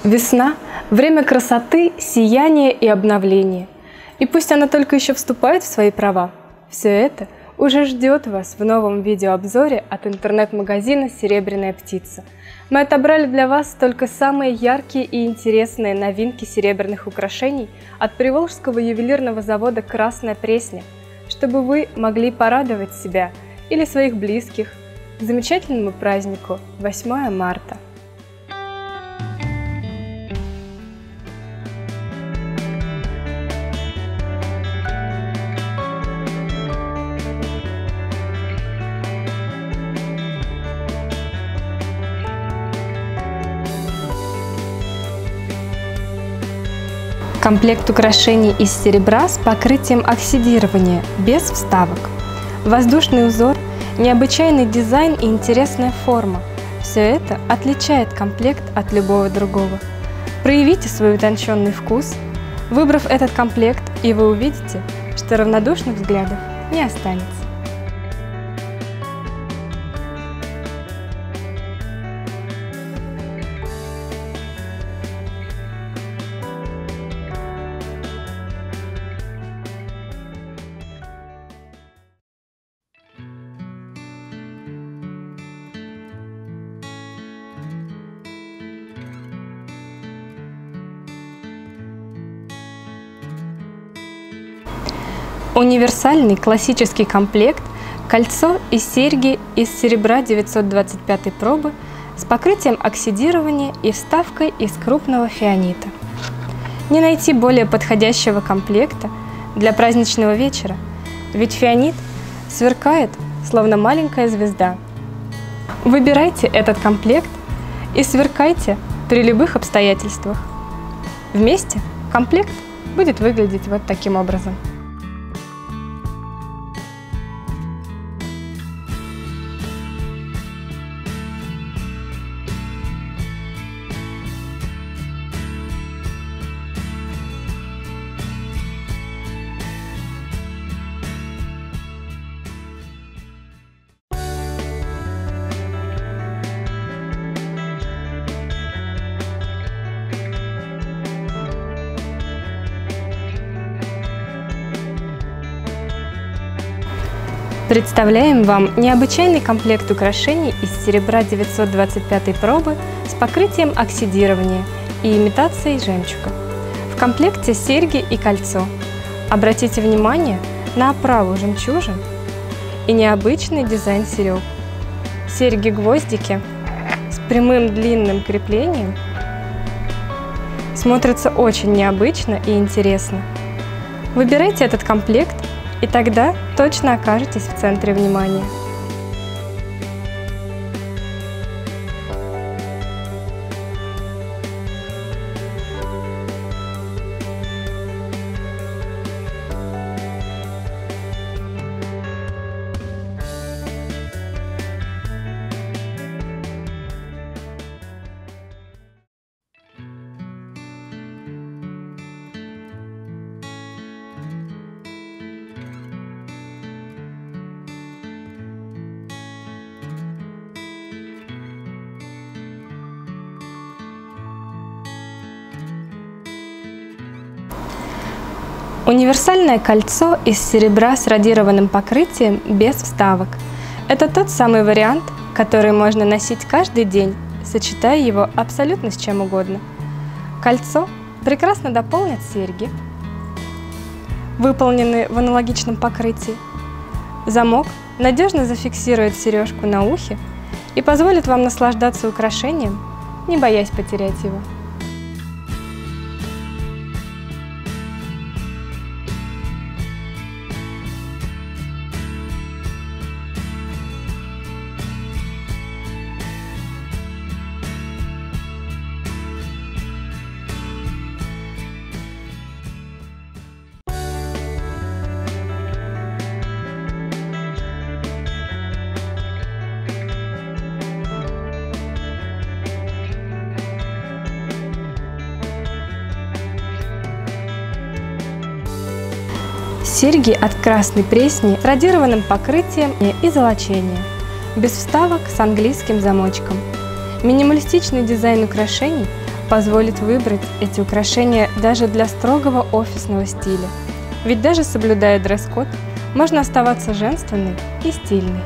Весна – время красоты, сияния и обновления. И пусть она только еще вступает в свои права, все это уже ждет вас в новом видеообзоре от интернет-магазина «Серебряная птица». Мы отобрали для вас только самые яркие и интересные новинки серебряных украшений от приволжского ювелирного завода «Красная Пресня», чтобы вы могли порадовать себя или своих близких к замечательному празднику 8 марта. Комплект украшений из серебра с покрытием оксидирования, без вставок. Воздушный узор, необычайный дизайн и интересная форма – все это отличает комплект от любого другого. Проявите свой утонченный вкус, выбрав этот комплект, и вы увидите, что равнодушных взглядов не останется. Универсальный классический комплект, кольцо и серьги из серебра 925 пробы с покрытием оксидирования и вставкой из крупного фианита. Не найти более подходящего комплекта для праздничного вечера, ведь фианит сверкает, словно маленькая звезда. Выбирайте этот комплект и сверкайте при любых обстоятельствах. Вместе комплект будет выглядеть вот таким образом. Представляем вам необычайный комплект украшений из серебра 925 пробы с покрытием оксидирования и имитацией жемчуга. В комплекте серьги и кольцо. Обратите внимание на оправу жемчужин и необычный дизайн серег. Серьги-гвоздики с прямым длинным креплением смотрятся очень необычно и интересно. Выбирайте этот комплект, и тогда точно окажетесь в центре внимания. Универсальное кольцо из серебра с радированным покрытием без вставок. Это тот самый вариант, который можно носить каждый день, сочетая его абсолютно с чем угодно. Кольцо прекрасно дополнят серьги, выполненные в аналогичном покрытии. Замок надежно зафиксирует сережку на ухе и позволит вам наслаждаться украшением, не боясь потерять его. Серьги от Красной Пресни с радированным покрытием и золочением, без вставок с английским замочком. Минималистичный дизайн украшений позволит выбрать эти украшения даже для строгого офисного стиля. Ведь даже соблюдая дресс-код, можно оставаться женственной и стильной.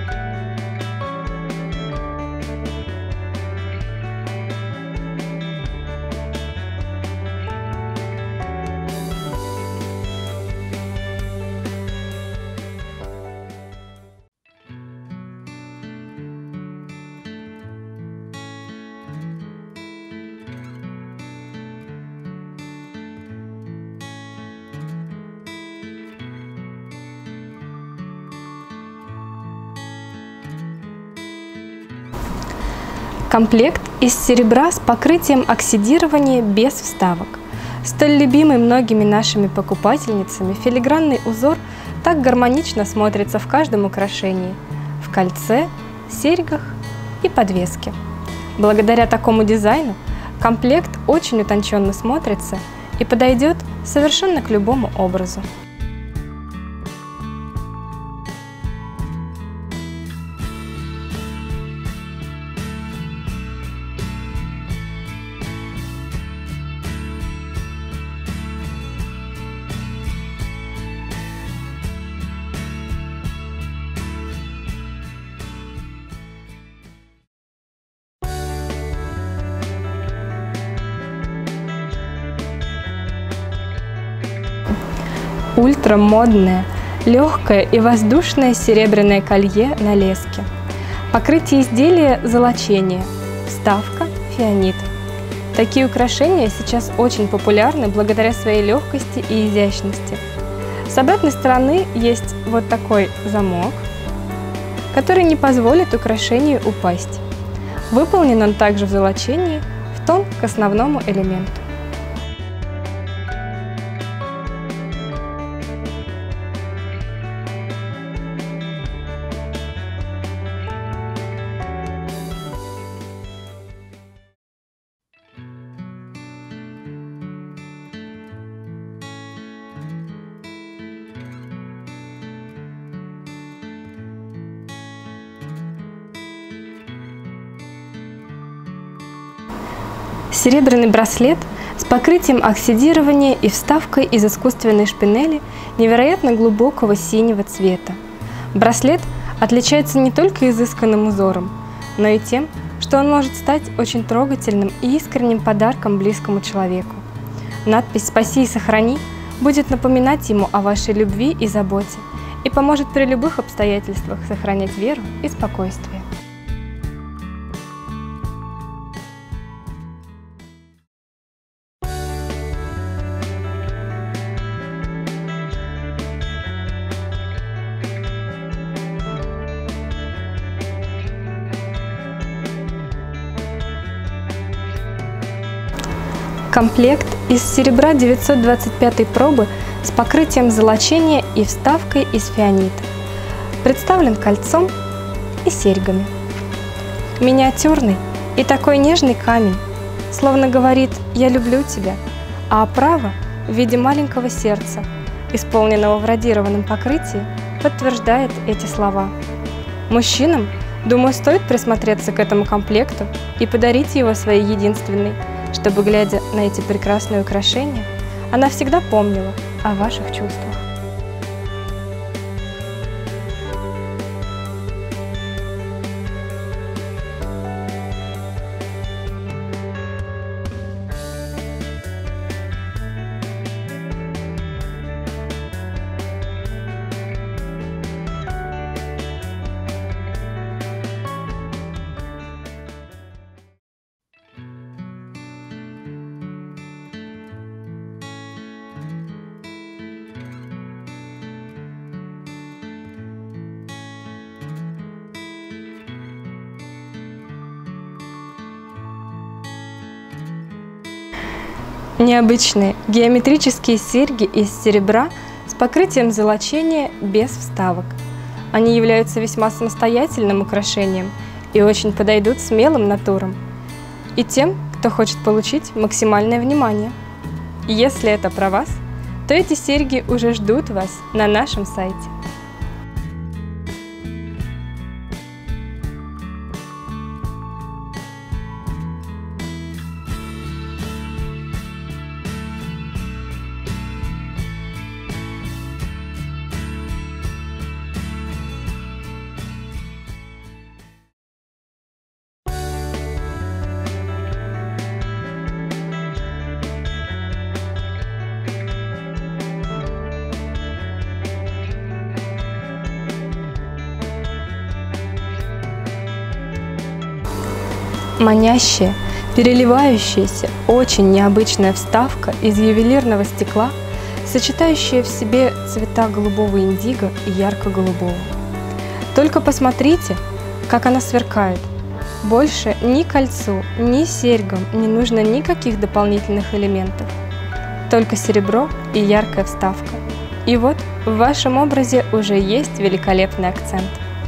Комплект из серебра с покрытием оксидирования без вставок. Столь любимый многими нашими покупательницами филигранный узор так гармонично смотрится в каждом украшении – в кольце, серьгах и подвеске. Благодаря такому дизайну комплект очень утонченно смотрится и подойдет совершенно к любому образу. Ультрамодное, легкое и воздушное серебряное колье на леске. Покрытие изделия – золочение, вставка – фианит. Такие украшения сейчас очень популярны благодаря своей легкости и изящности. С обратной стороны есть вот такой замок, который не позволит украшению упасть. Выполнен он также в золочении в тон к основному элементу. Серебряный браслет с покрытием оксидирования и вставкой из искусственной шпинели невероятно глубокого синего цвета. Браслет отличается не только изысканным узором, но и тем, что он может стать очень трогательным и искренним подарком близкому человеку. Надпись «Спаси и сохрани» будет напоминать ему о вашей любви и заботе и поможет при любых обстоятельствах сохранять веру и спокойствие. Комплект из серебра 925 пробы с покрытием золочения и вставкой из фианита. Представлен кольцом и серьгами. Миниатюрный и такой нежный камень, словно говорит «я люблю тебя», а оправа в виде маленького сердца, исполненного в радированном покрытии, подтверждает эти слова. Мужчинам, думаю, стоит присмотреться к этому комплекту и подарить его своей единственной, чтобы, глядя на эти прекрасные украшения, она всегда помнила о ваших чувствах. Необычные геометрические серьги из серебра с покрытием золочения без вставок. Они являются весьма самостоятельным украшением и очень подойдут смелым натурам и тем, кто хочет получить максимальное внимание. И если это про вас, то эти серьги уже ждут вас на нашем сайте. Манящая, переливающаяся, очень необычная вставка из ювелирного стекла, сочетающая в себе цвета голубого индиго и ярко-голубого. Только посмотрите, как она сверкает. Больше ни кольцу, ни серьгам не нужно никаких дополнительных элементов. Только серебро и яркая вставка. И вот в вашем образе уже есть великолепный акцент.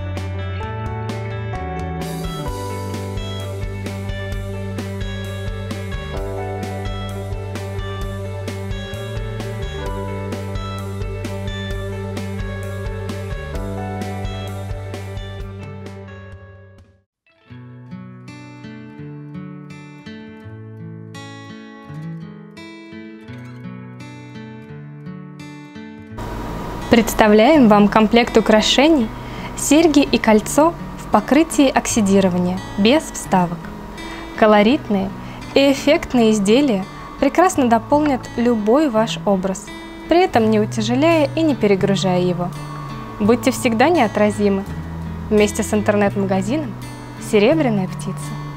Представляем вам комплект украшений, серьги и кольцо в покрытии оксидирования, без вставок. Колоритные и эффектные изделия прекрасно дополнят любой ваш образ, при этом не утяжеляя и не перегружая его. Будьте всегда неотразимы. Вместе с интернет-магазином «Серебряная птица».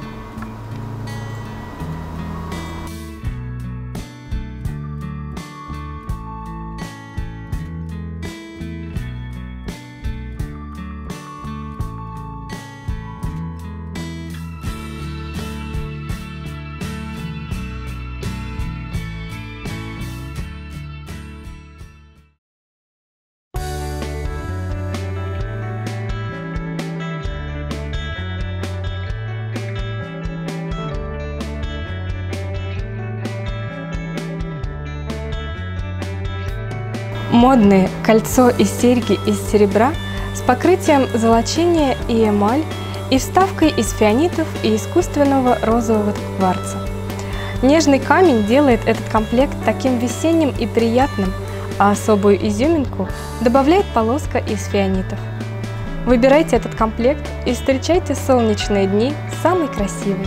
Модные кольцо и серьги из серебра с покрытием золочения и эмаль и вставкой из фианитов и искусственного розового кварца. Нежный камень делает этот комплект таким весенним и приятным, а особую изюминку добавляет полоска из фианитов. Выбирайте этот комплект и встречайте солнечные дни самый красивый.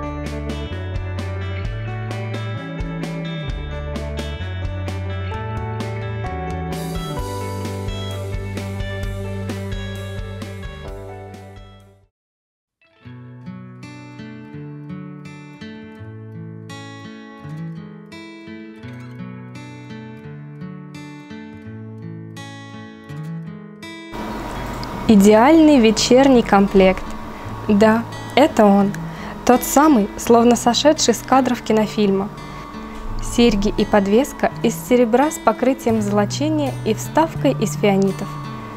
Идеальный вечерний комплект. Да, это он. Тот самый, словно сошедший с кадров кинофильма. Серьги и подвеска из серебра с покрытием золочения и вставкой из фианитов.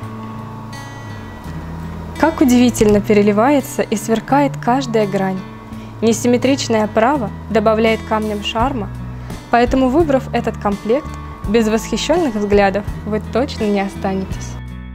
Как удивительно переливается и сверкает каждая грань. Несимметричная оправа добавляет камням шарма, поэтому, выбрав этот комплект, без восхищенных взглядов вы точно не останетесь.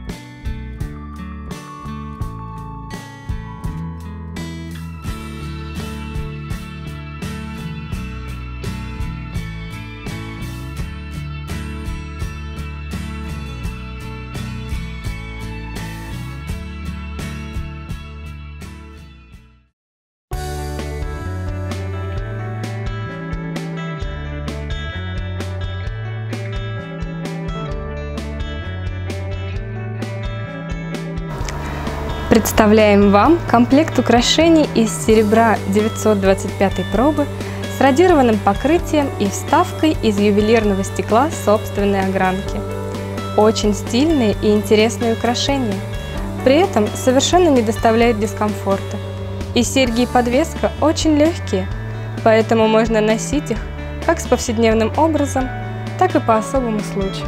Представляем вам комплект украшений из серебра 925 пробы с радированным покрытием и вставкой из ювелирного стекла собственной огранки. Очень стильные и интересные украшения, при этом совершенно не доставляют дискомфорта. И серьги и подвеска очень легкие, поэтому можно носить их как с повседневным образом, так и по особому случаю.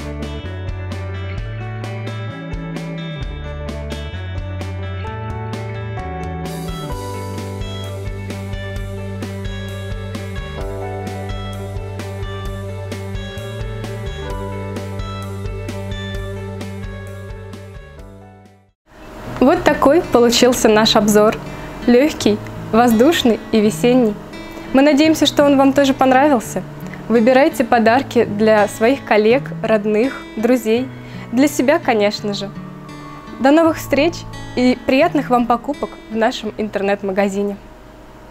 Вот такой получился наш обзор. Легкий, воздушный и весенний. Мы надеемся, что он вам тоже понравился. Выбирайте подарки для своих коллег, родных, друзей. Для себя, конечно же. До новых встреч и приятных вам покупок в нашем интернет-магазине.